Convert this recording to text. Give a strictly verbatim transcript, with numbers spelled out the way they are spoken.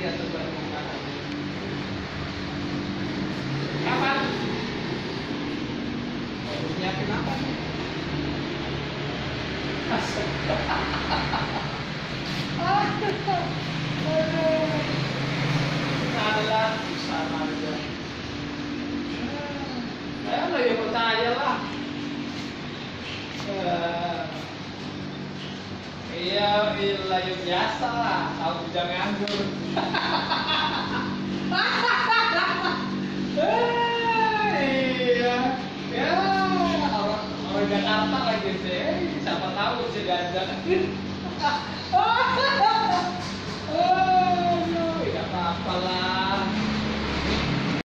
atau permukaan. Kapan? Harusnya kenapa? Masuk. Adalah sama aja. Ya lo ya percaya lah. Iya, bila yang biasa lah, tahu jangan nganggur. Iya, ya orang orang Jakarta lagi sih, siapa tahu si gajah.